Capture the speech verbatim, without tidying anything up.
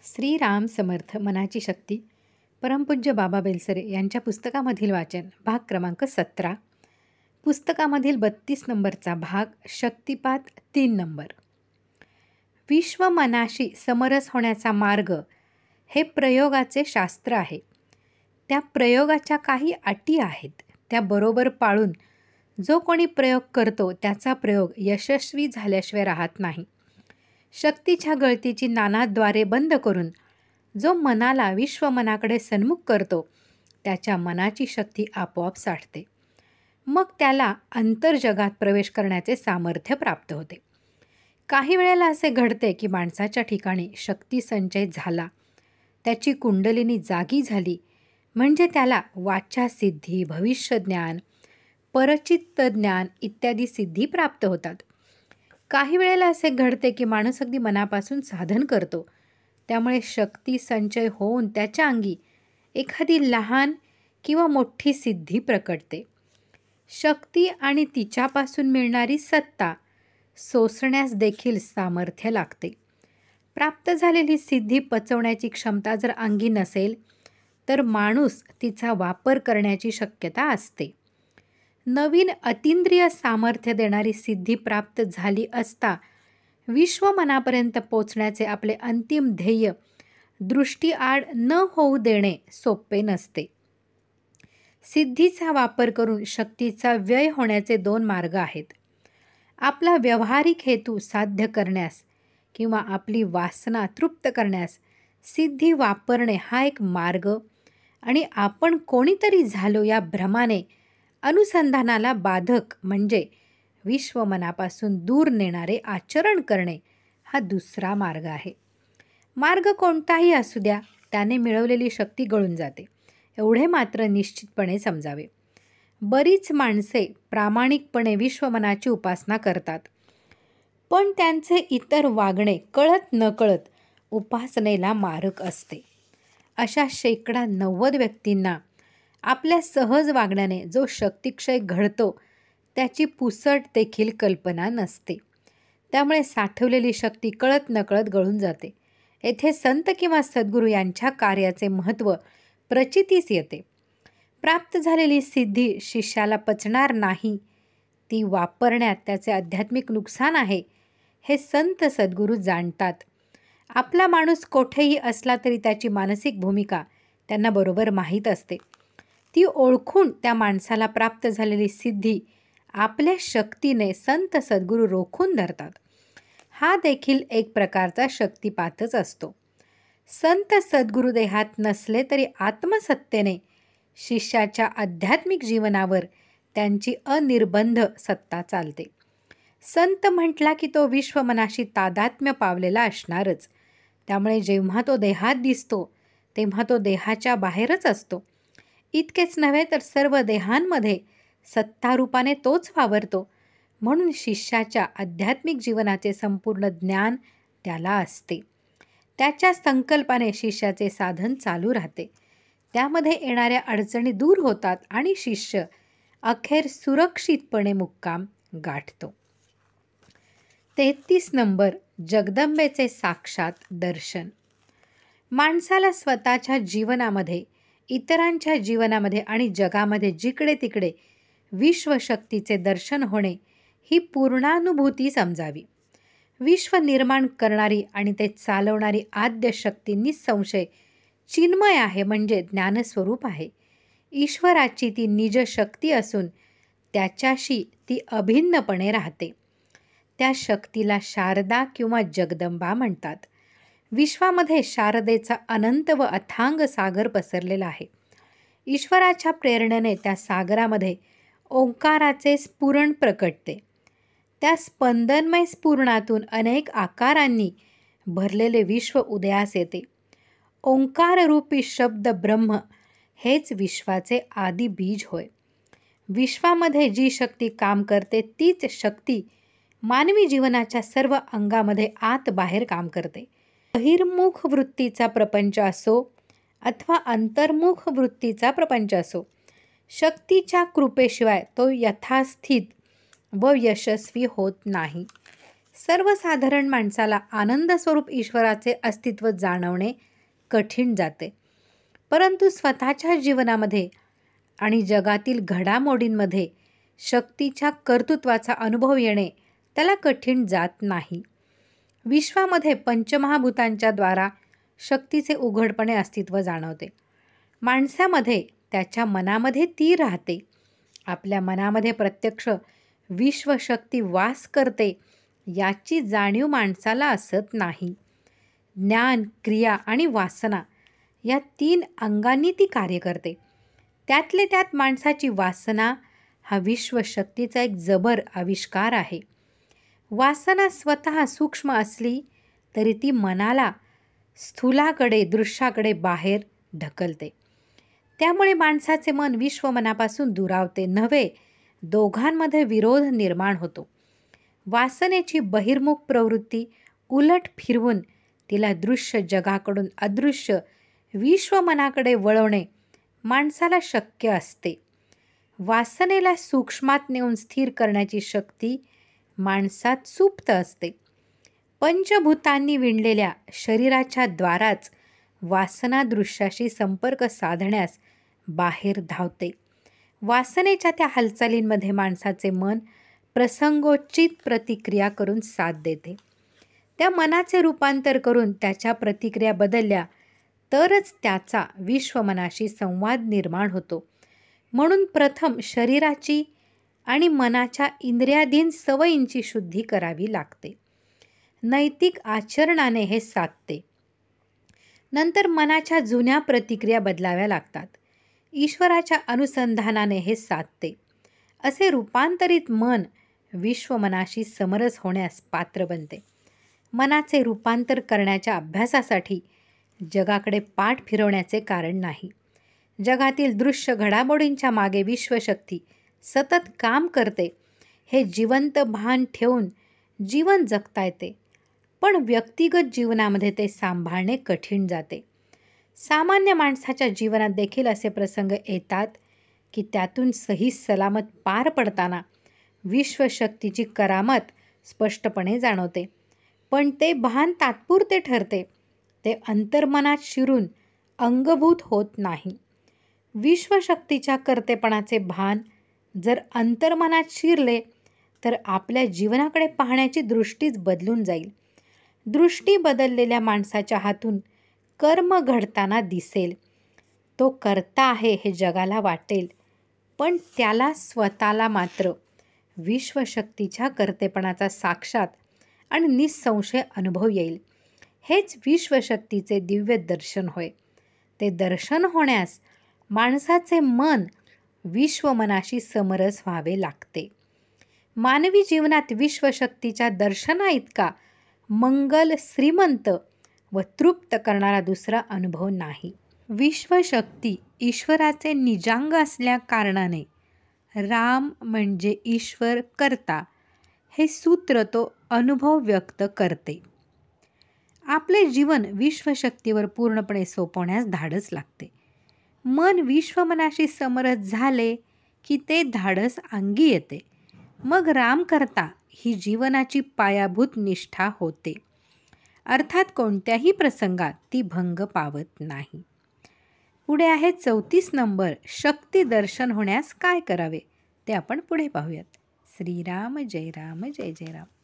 श्रीराम समर्थ मनाची शक्ती परमपूज्य बाबा बेलसरे यांच्या पुस्तकामधील वाचन भाग क्रमांक सतरा. पुस्तकामधील बत्तीस नंबरचा भाग शक्तिपात तीन नंबर. विश्व मनाशी समरस होण्याचा मार्ग हे प्रयोगाचे शास्त्र आहे. त्या प्रयोगाच्या काही अटी आहेत. त्या बरोबर पाळून जो कोणी प्रयोग करतो त्याचा प्रयोग यशस्वी झाल्याशिवाय राहत नाही. शक्तीच्या गळतीची नानाद्वारे बंद करून जो मनाला विश्वमनाकडे सन्मुख करतो त्याच्या मनाची शक्ती आपोआप साठते. मग त्याला अंतर्जगात प्रवेश करण्याचे सामर्थ्य प्राप्त होते. काही वेळेला असे घडते की माणसाच्या ठिकाणी शक्ती संचय झाला, त्याची कुंडलिनी जागी झाली म्हणजे त्याला वाचासिद्धी, भविष्यज्ञान, परचित्त ज्ञान इत्यादी सिद्धी प्राप्त होतात. काही वेळेला असे घडते की माणूस अगदी मनापासून साधन करतो, त्यामुळे शक्ती संचय होऊन त्याच्या अंगी एखादी लहान किंवा मोठी सिद्धी प्रकटते. शक्ती आणि तिच्यापासून मिळणारी सत्ता सोसण्यास देखील सामर्थ्य लागते. प्राप्त झालेली सिद्धी पचवण्याची क्षमता जर अंगी नसेल तर माणूस तिचा वापर करण्याची शक्यता असते. नवीन अतींद्रिय सामर्थ्य देणारी सिद्धी प्राप्त झाली असता विश्वमनापर्यंत पोचण्याचे आपले अंतिम ध्येय दृष्टीआड न होऊ देणे सोपे नसते. सिद्धीचा वापर करून शक्तीचा व्यय होण्याचे दोन मार्ग आहेत. आपला व्यावहारिक हेतू साध्य करण्यास किंवा आपली वासना तृप्त करण्यास सिद्धी वापरणे हा एक मार्ग, आणि आपण कोणीतरी झालो या भ्रमाने अनुसंधानाला बाधक म्हणजे विश्वमनापासून दूर नेणारे आचरण करणे हा दुसरा मार्ग आहे. मार्ग कोणताही असू द्या, त्याने मिळवलेली शक्ती गळून जाते एवढे मात्र निश्चितपणे समजावे. बरीच माणसे प्रामाणिकपणे विश्वमनाची उपासना करतात, पण त्यांचे इतर वागणे कळत नकळत उपासनेला मारक असते. अशा शेकडा नव्वद व्यक्तींना आपल्या सहज वागण्याने जो शक्तिक्षय घडतो त्याची पुसट देखील कल्पना नसते. त्यामुळे साठवलेली शक्ती कळत नकळत गळून जाते. येथे संत किंवा सद्गुरू यांच्या कार्याचे महत्त्व प्रचितीस येते. प्राप्त झालेली सिद्धी शिष्याला पचणार नाही, ती वापरण्यात त्याचे आध्यात्मिक नुकसान आहे हे संत सद्गुरू जाणतात. आपला माणूस कोठेही असला तरी त्याची मानसिक भूमिका त्यांना बरोबर माहीत असते. ती ओळखून त्या माणसाला प्राप्त झालेली सिद्धी आपल्या शक्तीने संत सद्गुरू रोखून धरतात. हा देखील एक प्रकारचा शक्तिपातच असतो. संत सद्गुरू देहात नसले तरी आत्मसत्तेने शिष्याच्या आध्यात्मिक जीवनावर त्यांची अनिर्बंध सत्ता चालते. संत म्हटला की तो विश्वमनाशी तादात्म्य पावलेला असणारच. त्यामुळे जेव्हा तो देहात दिसतो तेव्हा तो देहाच्या बाहेरच असतो. इतकेच नव्हे तर सर्व देहांमध्ये सत्तारूपाने तोच वावरतो. म्हणून शिष्याच्या आध्यात्मिक जीवनाचे संपूर्ण ज्ञान त्याला असते. त्याच्या संकल्पाने शिष्याचे साधन चालू राहते. त्यामध्ये येणाऱ्या अडचणी दूर होतात आणि शिष्य अखेर सुरक्षितपणे मुक्काम गाठतो. तेहतीस नंबर. जगदंबेचे साक्षात दर्शन. माणसाला स्वतःच्या जीवनामध्ये, इतरांच्या जीवनामध्ये आणि जगामध्ये जिकडे तिकडे विश्वशक्तीचे दर्शन होणे ही पूर्णानुभूती समजावी. विश्व निर्माण करणारी आणि ते चालवणारी आद्य शक्ती निसंशय चिन्मय आहे, म्हणजे ज्ञानस्वरूप आहे. ईश्वराची ती निज शक्ती असून त्याच्याशी ती अभिन्नपणे राहते. त्या शक्तीला शारदा किंवा जगदंबा म्हणतात. विश्वामध्ये शारदेचा अनंत व अथांग सागर पसरलेला आहे. ईश्वराच्या प्रेरणेने त्या सागरामध्ये ओंकाराचे स्फुरण प्रकटते. त्या स्पंदनमय स्फुरणातून अनेक आकारांनी भरलेले विश्व उदयास येते. ओंकाररूपी शब्द ब्रह्म हेच विश्वाचे आदी बीज होय. विश्वामध्ये जी शक्ती काम करते तीच शक्ती मानवी जीवनाच्या सर्व अंगामध्ये आत बाहेर काम करते. बहिर्मुख वृत्तीचा प्रपंच असो अथवा अंतर्मुख वृत्तीचा प्रपंच असो, शक्तीच्या कृपेशिवाय तो यथास्थित व यशस्वी होत नाही. सर्वसाधारण माणसाला आनंद स्वरूप ईश्वराचे अस्तित्व जाणवणे कठीण जाते, परंतु स्वतःच्या जीवनामध्ये आणि जगातील घडामोडींमध्ये शक्तीच्या कर्तृत्वाचा अनुभव येणे त्याला कठीण जात नाही. विश्वामध्ये पंचमहाभूतांच्या द्वारा शक्तीचे उघडपणे अस्तित्व जाणवते. माणसामध्ये त्याच्या मनामध्ये ती राहते. आपल्या मनामध्ये प्रत्यक्ष विश्वशक्ती वास करते याची जाणीव माणसाला असत नाही. ज्ञान, क्रिया आणि वासना या तीन अंगांनी ती कार्य करते. त्यातले त्यात माणसाची वासना हा विश्वशक्तीचा एक जबर आविष्कार आहे. वासना स्वतः सूक्ष्म असली तरी ती मनाला स्थूलाकडे, दृश्याकडे बाहेर ढकलते. त्यामुळे माणसाचे मन विश्वमनापासून दुरावते नव्हे, दोघांमध्ये विरोध निर्माण होतो. वासनेची बहिर्मुख प्रवृत्ती उलट फिरवून तिला दृश्य जगाकडून अदृश्य विश्वमनाकडे वळवणे माणसाला शक्य असते. वासनेला सूक्ष्मात नेऊन स्थिर करण्याची शक्ती माणसात सुप्त असते. पंचभूतांनी विणलेल्या शरीराच्या द्वाराच वासना दृश्याशी संपर्क साधण्यास बाहेर धावते. वासनेच्या त्या हालचालींमध्ये माणसाचे मन प्रसंगोचित प्रतिक्रिया करून साथ देते. त्या मनाचे रूपांतर करून त्याच्या प्रतिक्रिया बदलल्या तरच त्याचा विश्वमनाशी संवाद निर्माण होतो. म्हणून प्रथम शरीराची आणि मनाच्या इंद्रियाधीन सवयींची शुद्धी करावी लागते. नैतिक आचरणाने हे साधते. नंतर मनाच्या जुन्या प्रतिक्रिया बदलाव्या लागतात. ईश्वराच्या अनुसंधानाने हे साधते. असे रूपांतरित मन विश्वमनाशी समरस होण्यास पात्र बनते. मनाचे रूपांतर करण्याच्या अभ्यासासाठी जगाकडे पाठ फिरवण्याचे कारण नाही. जगातील दृश्य घडामोडींच्या मागे विश्वशक्ती सतत काम करते हे जिवंत भान ठेवून जीवन जगता येते, पण व्यक्तिगत जीवनामध्ये ते सांभाळणे कठीण जाते. सामान्य माणसाच्या जीवनात देखील असे प्रसंग येतात की त्यातून सही सलामत पार पडताना विश्वशक्तीची करामत स्पष्टपणे जाणवते, पण ते भान तात्पुरते ठरते. ते अंतर्मनात शिरून अंगभूत होत नाही. विश्वशक्तीच्या कर्तेपणाचे भान जर अंतर्मनात शिरले तर आपल्या जीवनाकडे पाहण्याची दृष्टीच बदलून जाईल. दृष्टी बदललेल्या माणसाच्या हातून कर्म घडताना दिसेल. तो कर्ता आहे हे जगाला वाटेल, पण त्याला स्वतःला मात्र विश्वशक्तीच्या कर्तेपणाचा साक्षात आणि निःसंशय अनुभव येईल. हेच विश्वशक्तीचे दिव्य दर्शन होय. ते दर्शन होण्यास माणसाचे मन विश्वमनाशी समरस व्हावे लागते. मानवी जीवनात विश्वशक्तीच्या दर्शना इतका मंगल, श्रीमंत व तृप्त करणारा दुसरा अनुभव नाही. विश्वशक्ती ईश्वराचे निजांग असल्या कारणाने राम म्हणजे ईश्वर कर्ता हे सूत्र तो अनुभव व्यक्त करते. आपले जीवन विश्वशक्तीवर पूर्णपणे सोपवण्यास धाडस लागते. मन विश्वमनाशी समरस झाले की ते धाडस अंगी येते. मग राम कर्ता ही जीवनाची पायाभूत निष्ठा होते. अर्थात कोणत्याही प्रसंगात ती भंग पावत नाही. पुढे आहे चौतीस नंबर, शक्ती दर्शन होण्यास काय करावे ते आपण पुढे पाहूयात. श्रीराम जय राम जय जय राम.